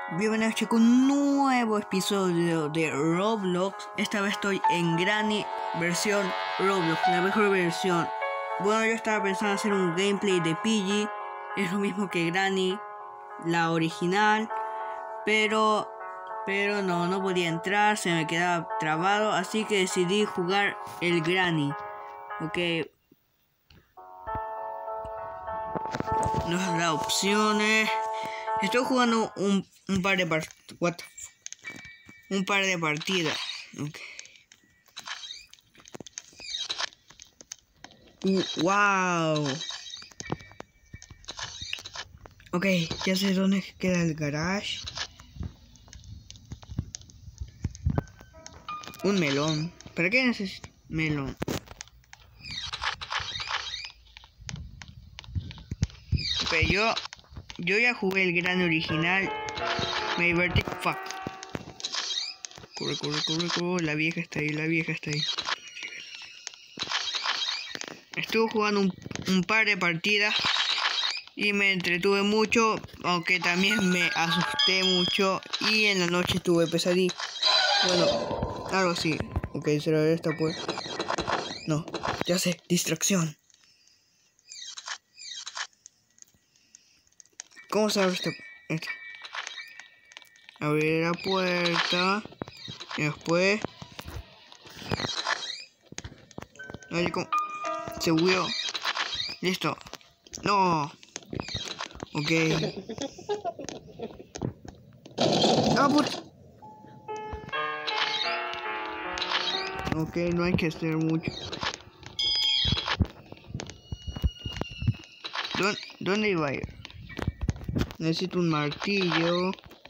Bienvenidos chicos, un nuevo episodio de Roblox. Esta vez estoy en Granny versión Roblox, la mejor versión. Bueno, yo estaba pensando hacer un gameplay de Piggy. Es lo mismo que Granny, la original. Pero no podía entrar, se me quedaba trabado. Así que decidí jugar el Granny. Ok. Nos da opciones. Estoy jugando un par de partidas. Okay. Wow. Ok, ya sé dónde queda el garage. Un melón. ¿Para qué necesito melón? Ok, yo ya jugué el gran original. Me divertí. Fuck. Corre. La vieja está ahí, Estuve jugando un par de partidas y me entretuve mucho, aunque también me asusté mucho y en la noche tuve pesadilla. Bueno, algo así. Ok, cerrar esta pues. No, ya sé, distracción. ¿Cómo se abre esta? Abrir la puerta y después. Oye, ¿cómo? Se huyó. Listo. No. Ok. Ah, puta. Ok, no hay que hacer mucho. ¿Dónde iba a ir? Necesito un martillo.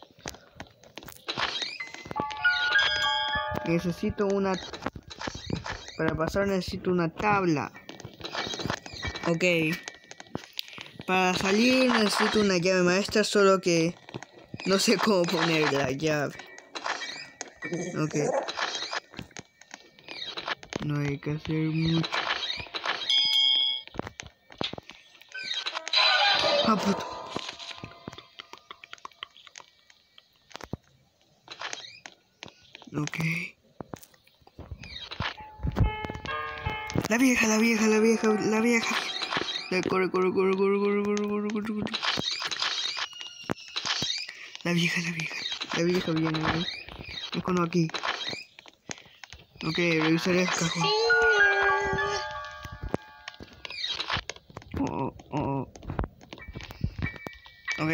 Necesito una... Para pasar necesito una tabla. Ok. Para salir necesito una llave maestra, solo que no sé cómo poner la llave. Ok. No hay que hacer mucho. Ah, puto. Ok. La vieja. Corre. La vieja viene ahí. Es como aquí. Ok, revisaré el cajón. Oh. Ok.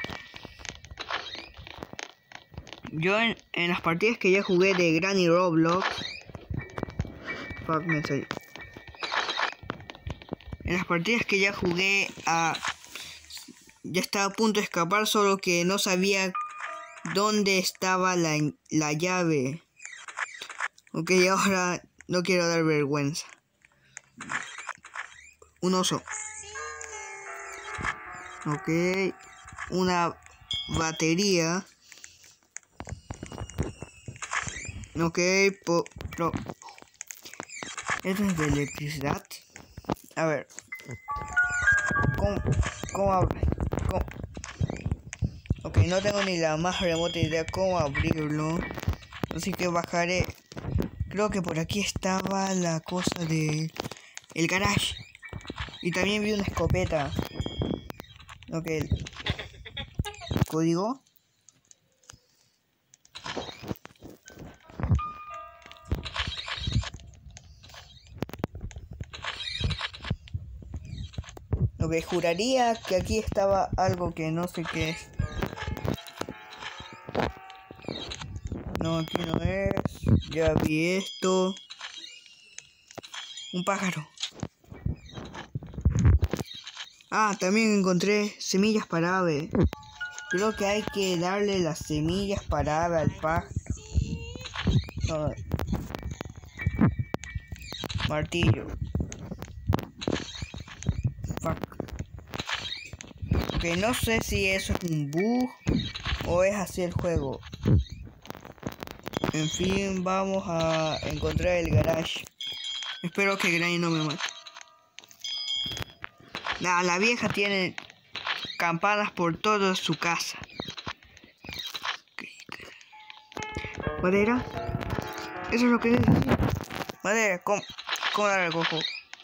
Yo en las partidas que ya jugué de Granny Roblox. Fuck, me salió. En las partidas que ya jugué ya estaba a punto de escapar, solo que no sabía dónde estaba la llave. Ok, ahora no quiero dar vergüenza. Un oso. Ok. Una batería. Ok, ¿esto es de electricidad? A ver. ¿Cómo abre? Ok, no tengo ni la más remota idea cómo abrirlo. Así que bajaré. Creo que por aquí estaba la cosa de... el garage. Y también vi una escopeta. Ok. ¿Código? Ok, juraría que aquí estaba algo que no sé qué es. No, aquí no es. Ya vi esto. Un pájaro. Ah, también encontré semillas para ave. Creo que hay que darle las semillas para ave al pájaro. No. Martillo. Fuck. Ok, no sé si eso es un bug o es así el juego. En fin, vamos a encontrar el garage. Espero que Granny no me mate. Nah, la vieja tiene campanas por toda su casa. ¿Madera? Eso es lo que necesito. Madera, ¿cómo la recojo?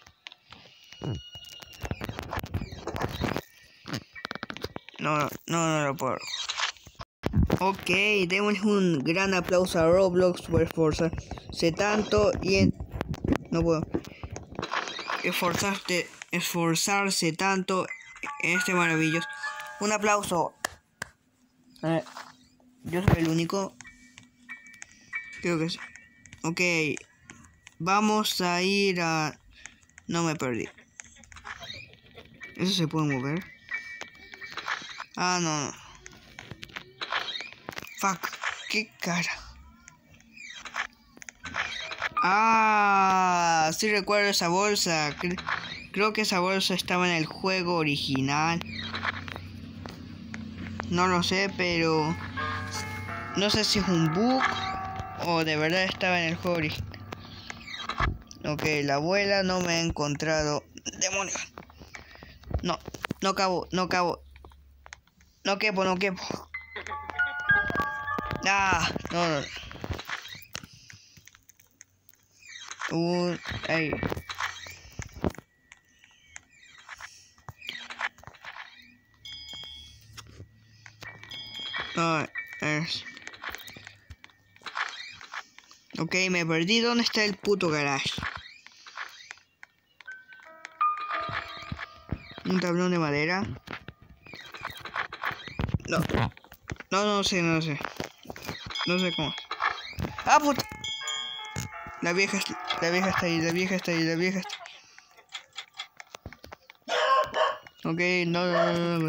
No lo puedo. Ok, demos un gran aplauso a Roblox por esforzarse tanto y no puedo esforzarse tanto en este maravilloso. Un aplauso. Yo soy el único. Creo que sí. Ok, vamos a ir a... No me perdí. ¿Eso se puede mover? Ah, no. Fuck, qué cara. Ah, sí recuerdo esa bolsa. Creo que esa bolsa estaba en el juego original. No lo sé, pero... No sé si es un bug o de verdad estaba en el juego original. Ok, la abuela no me ha encontrado. ¡Demonios! No, no cabo. No quepo. Ah, no. Ahí. Ah, ok, me perdí. ¿Dónde está el puto garage? Un tablón de madera. No sé. No sé cómo. ¡Ah, puta! La vieja está ahí. Ok, no.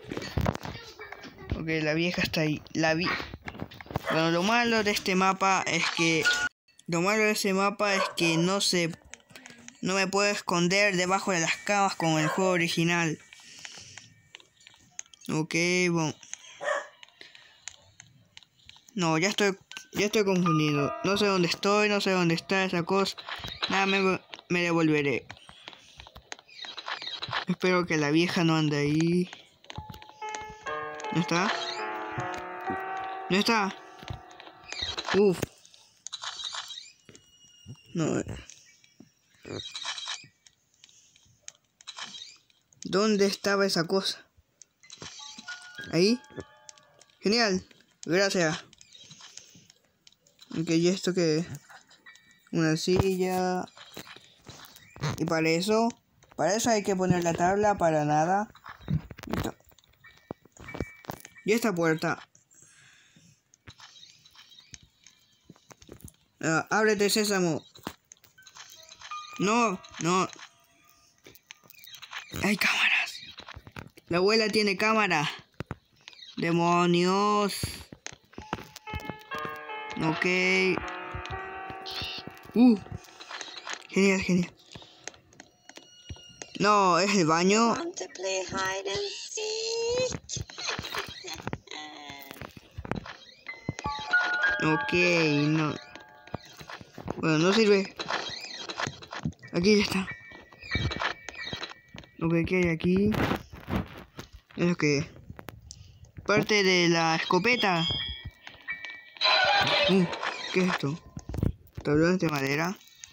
Ok, la vieja está ahí. Bueno, lo malo de este mapa es que... No me puedo esconder debajo de las camas como en el juego original. Ok, bueno. No, ya estoy confundido. No sé dónde estoy, no sé dónde está esa cosa. Nada, me devolveré. Espero que la vieja no ande ahí. ¿No está? ¿No está? Uf. No. ¿Dónde estaba esa cosa? ¿Ahí? Genial. Gracias. Ok, ¿y esto qué es? Una silla. Y para eso hay que poner la tabla para nada. Listo. Y esta puerta. Ábrete, sésamo. No. Hay cámaras. La abuela tiene cámara. Demonios. Ok. Genial. No, es el baño. Ok, no. Bueno, no sirve. Aquí ya está. Ok, ¿qué hay aquí? Es lo que... Parte de la escopeta. ¿Qué es esto? Tablones de madera.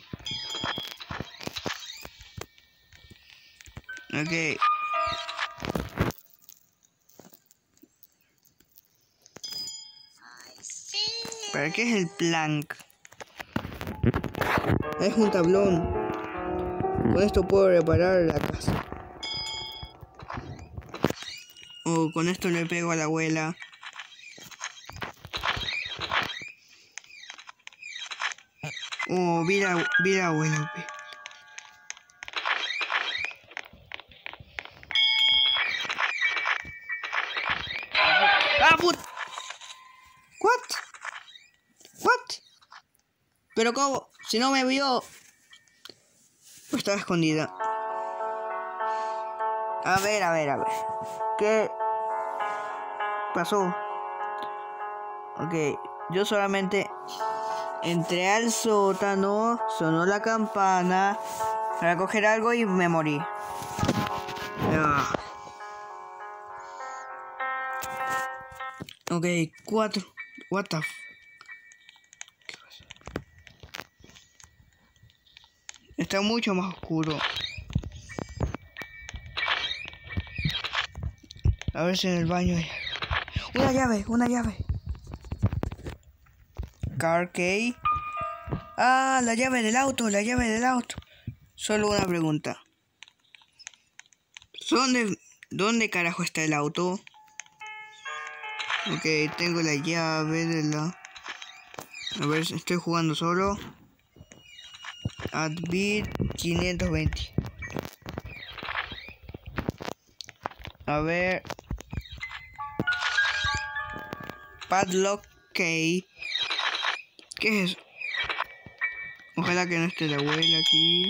Ok. ¿Para qué es el plank? Es un tablón. Con esto puedo reparar la casa. O con esto le pego a la abuela. Oh, vida abuela. ¡Ah, put! ¿What? ¿Pero cómo? Si no me vio... Pues estaba escondida. A ver. ¿Qué pasó? Ok, yo solamente entré al sótano, sonó la campana para coger algo y me morí. Ok, 4. What the f... Está mucho más oscuro. A ver si en el baño hay una llave, una llave. Car key. Ah, la llave del auto, la llave del auto. Solo una pregunta. ¿Dónde carajo está el auto? Ok, tengo la llave de la... A ver, estoy jugando solo. Adbit 520. A ver. Padlock key. ¿Qué es eso? Ojalá que no esté la abuela aquí.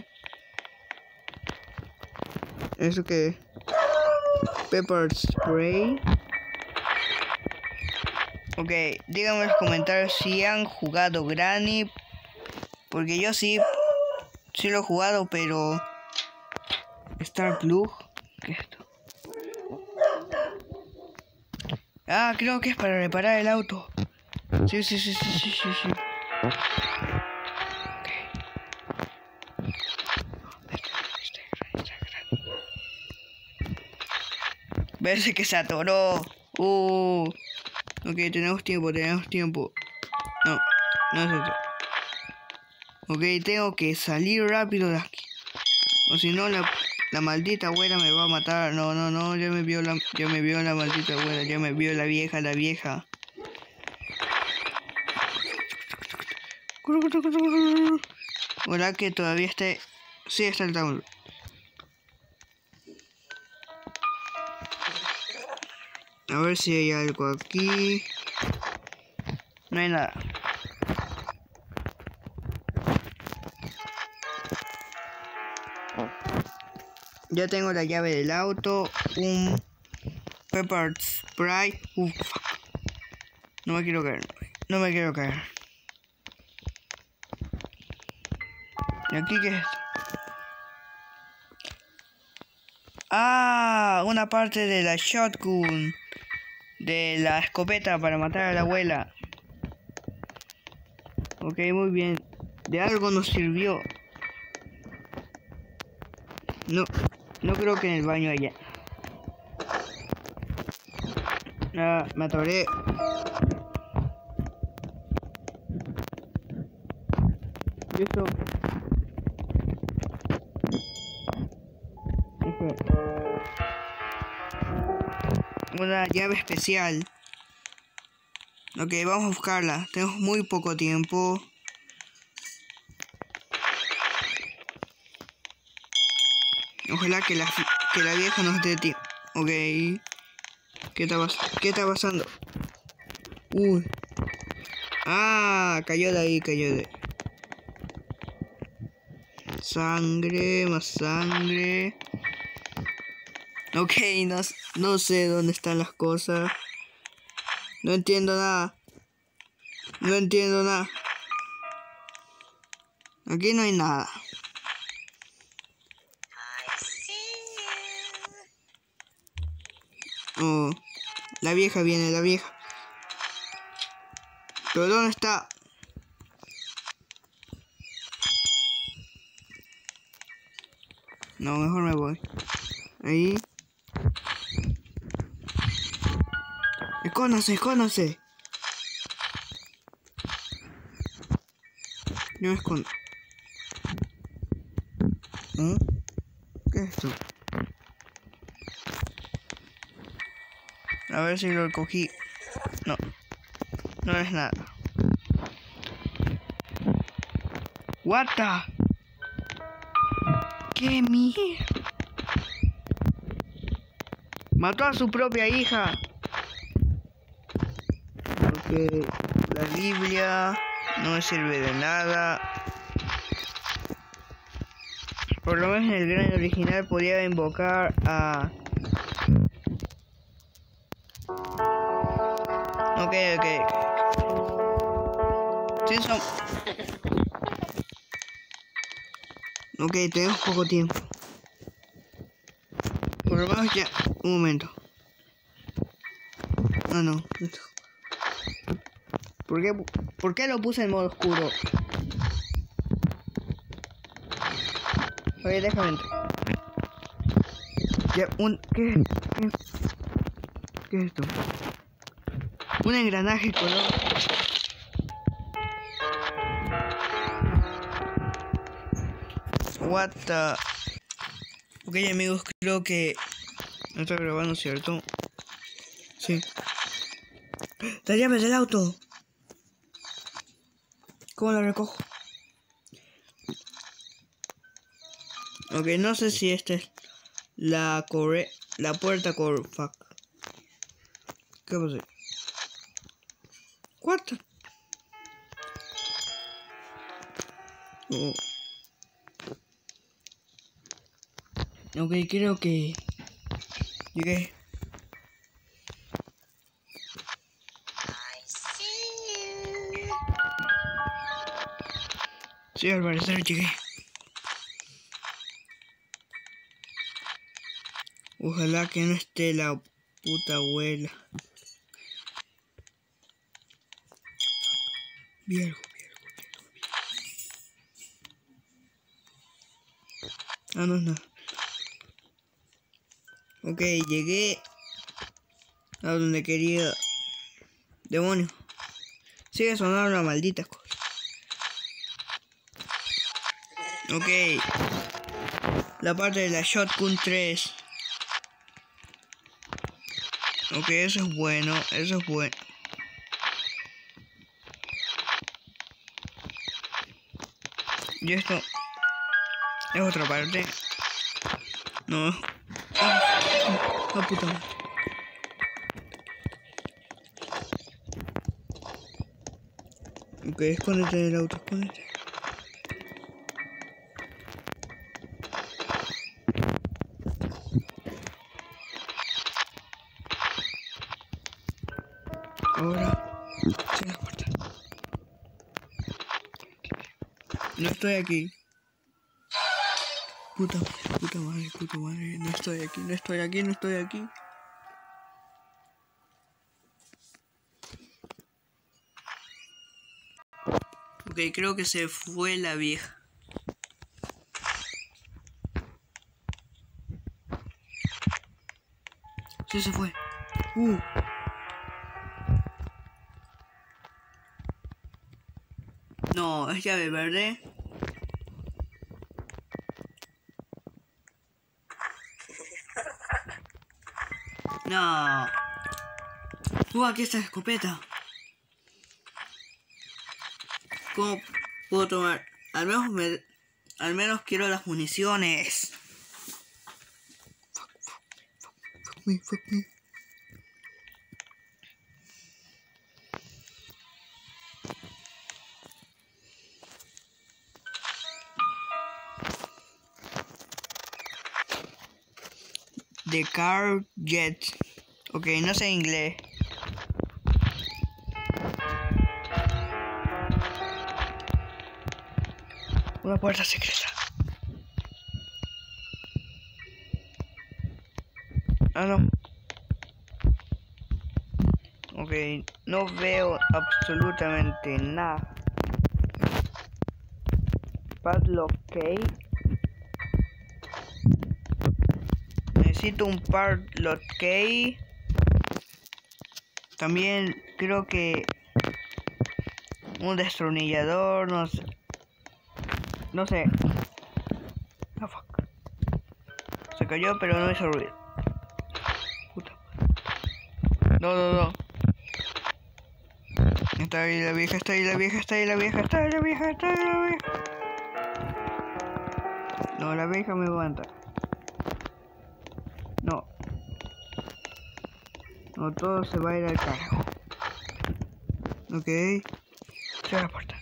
¿Eso qué es? Pepper spray. Ok, díganme en los comentarios si han jugado Granny. Porque yo sí lo he jugado, pero... Star Plug. ¿Qué es esto? Ah, creo que es para reparar el auto. Sí. Parece que se atoró. Ok, tenemos tiempo. No es eso. Ok, tengo que salir rápido de aquí. O si no, la maldita abuela me va a matar. No, ya me vio la maldita abuela. Ya me vio la vieja. Ahora que todavía está... Sí, está el download. A ver si hay algo aquí. No hay nada. Ya tengo la llave del auto. Un pepper spray. Fuck. No me quiero caer. ¿Y aquí qué es esto? Ah, una parte de la shotgun. De la escopeta para matar a la abuela. Ok, muy bien. De algo nos sirvió. No creo que en el baño haya. Ah, me atoré. Listo. Una llave especial. Ok, vamos a buscarla. Tenemos muy poco tiempo. Ojalá que la vieja nos dé tiempo. Ok. ¿Qué está pasando? Uy. Ah, cayó de ahí. Sangre, más sangre. Ok, no sé dónde están las cosas. No entiendo nada. Aquí no hay nada. Oh, la vieja viene, ¿Pero dónde está? No, mejor me voy. Ahí. Escóndanse. Yo me escondo. ¿Eh? ¿Qué es esto? A ver si lo cogí. No es nada. What the? ¿Qué mierda? Mató a su propia hija. Porque la Biblia no me sirve de nada. Por lo menos en el gran original podía invocar a... Ok. Sí, Ok, tenemos poco tiempo. Por lo menos ya... Un momento. No. ¿Por qué lo puse en modo oscuro? Oye, déjame entrar. Ya, ¿Qué es esto? Un engranaje color. What the... Ok, amigos, creo que no está grabando, ¿cierto? Sí. ¡Las llaves del auto! ¿Cómo la recojo? Ok, no sé si esta es la puerta fuck. ¿Qué pasó? What? Oh. Ok, creo que llegué. Sí, al parecer llegué. Ojalá que no esté la puta abuela. Vi algo. Ah, no es nada. Ok, llegué a donde quería. Demonio. Sigue sonando la maldita cosa. Ok. La parte de la Shotgun 3. Ok, eso es bueno. Eso es bueno. Y esto es otra parte. No. Ah, puta madre. Ok, escóndete del auto, escóndete. Ahora, cierra la puerta. No estoy aquí. Puta madre. No estoy aquí. Ok, creo que se fue la vieja. Sí, se fue. No, es llave verde. No. Aquí está la escopeta. ¿Cómo puedo tomar? Al menos quiero las municiones. Fuck me. The car jet. Ok, no sé inglés. Una puerta secreta. Ah, no. Ok, no veo absolutamente nada. Padlock key. Necesito un padlock key. También creo que un destornillador, no sé. Oh, fuck. Se cayó, pero no hizo ruido. Puta. No. Está ahí la vieja. No, la vieja me aguanta. No, todo se va a ir al carajo. Ok. Cierra la puerta.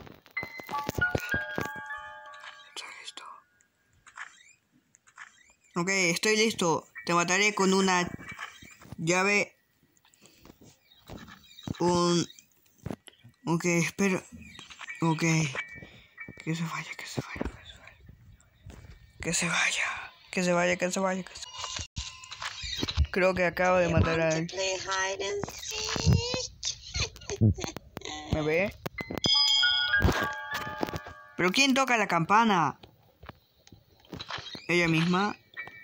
Estoy listo. Ok, estoy listo. Te mataré con una llave. Ok, espera. Ok. Que se vaya. Creo que acabo de matar a él. ¿Me ve? ¿Pero quién toca la campana? Ella misma.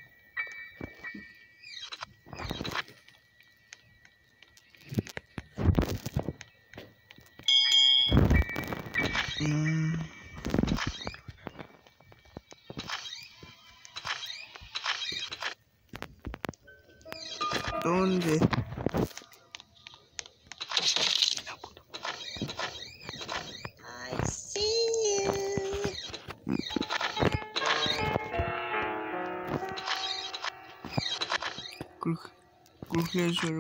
¿Dónde? I see you. Cruje el suelo.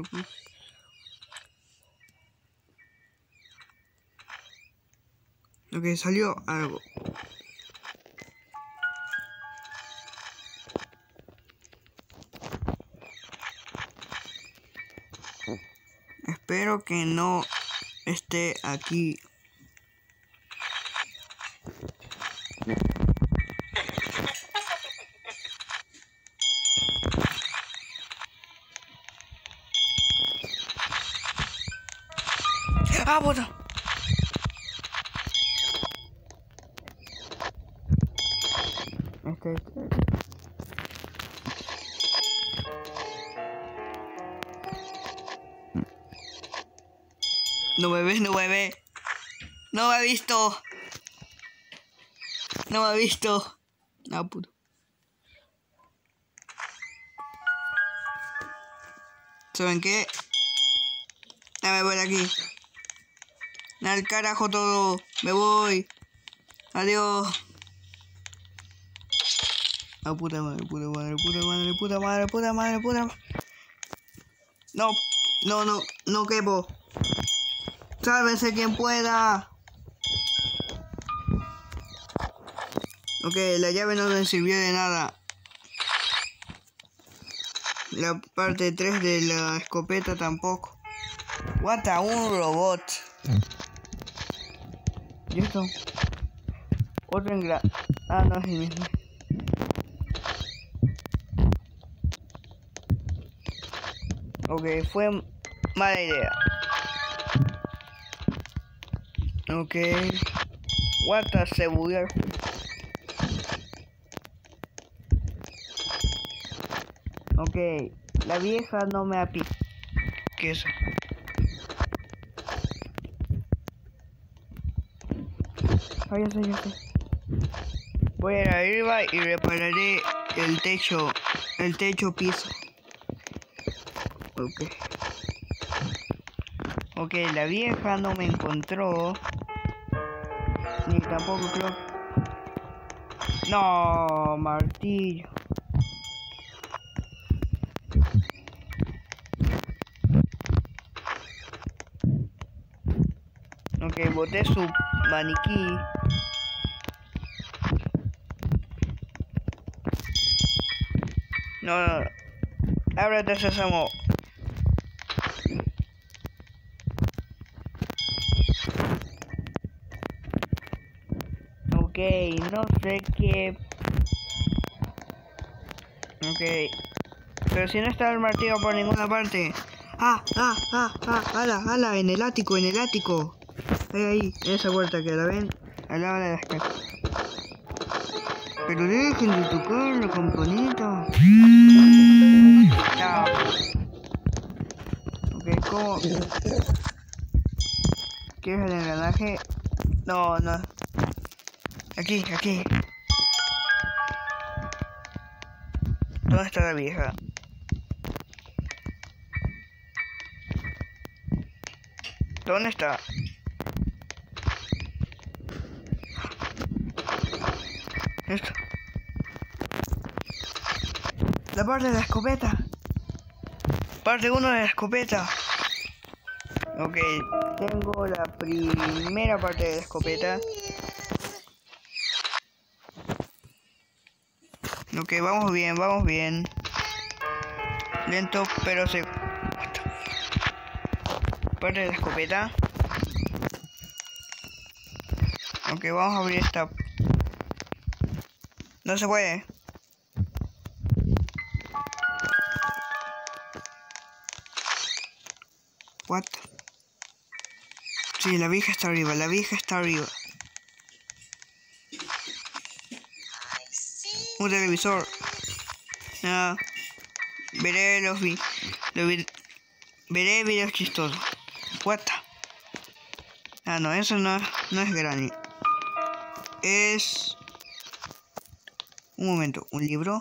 Ok, salió algo. Espero que no esté aquí. ¡Ah, puta! No me ves, no me ve. No me ha visto. No me ha visto. No, puto. ¿Saben qué? Ya me voy de aquí. Al carajo todo. Me voy. Adiós. Ah, puta madre, puta madre, puta madre, puta madre, puta madre, puta madre. No, no, no, no quepo. Sálvese quien pueda. Ok, la llave no me sirvió de nada. La parte 3 de la escopeta tampoco. What a un robot. ¿Y esto? Otro Ah, no es el mismo. Ok, fue mala idea. Ok. What a se bugueó. Ok, la vieja no me ha picado. ¿Qué es eso? Ah, ya sé, ya sé. Voy a ir arriba y repararé el techo piso. Ok. Ok, la vieja no me encontró. Ni tampoco creo. No, martillo. Ok, boté su maniquí. No, no, no. Ábrete, Sésamo. Ok, no sé qué. Ok. Pero si no está el martillo por ninguna parte. Ala, en el ático. Ahí, en esa puerta que la ven, al lado de las casas. Pero dejen de tocar la campanita. No. Ok, ¿cómo? ¿Quieres el engranaje? No, no. Aquí. ¿Dónde está la vieja? ¿Dónde está? Esto. La parte de la escopeta. Parte 1 de la escopeta. Ok, tengo la primera parte de la escopeta. Ok, vamos bien. Lento, pero se... Parte de la escopeta. Ok, vamos a abrir esta. No se puede. What? Sí, la vieja está arriba. I see Un televisor. Veré veré videos chistosos. What? No, eso no es Granny. Es... Un momento, ¿un libro?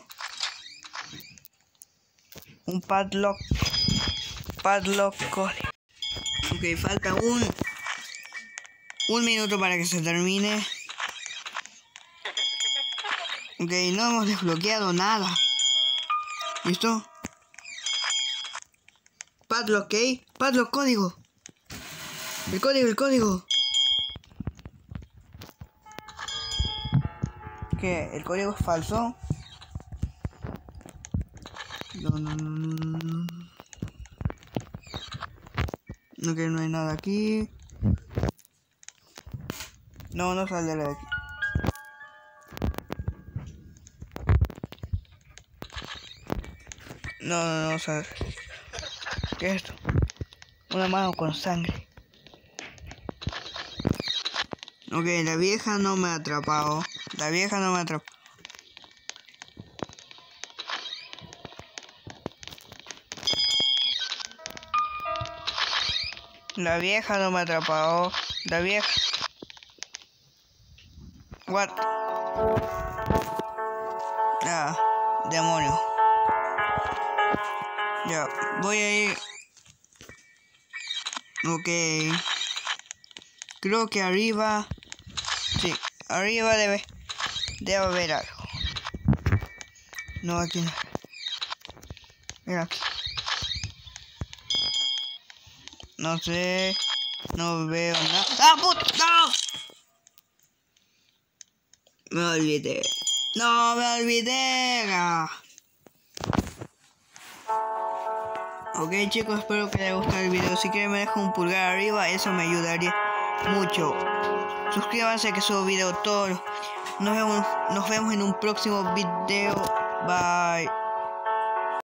Un padlock. Padlock code. Ok, falta un minuto para que se termine. Ok, no hemos desbloqueado nada. ¿Listo? Padlock, ¿ok? Padlock, código. El código. ¿Qué? ¿El código es falso? No. Ok, no hay nada aquí. No saldrá de aquí. No sale. ¿Qué es esto? Una mano con sangre. Ok, la vieja no me ha atrapado. La vieja no me atrapó. La vieja. What? Demonio. Ya, voy a ir. Ok. Creo que arriba. Sí, arriba debe haber algo. No, aquí no. Mira aquí. No sé. No veo nada. ¡Ah, puta! ¡No! Me olvidé. Ok, chicos, espero que les haya gustado el video. Si quieren me dejan un pulgar arriba, eso me ayudaría mucho. Suscríbanse que subo video todos. Nos vemos en un próximo video. Bye.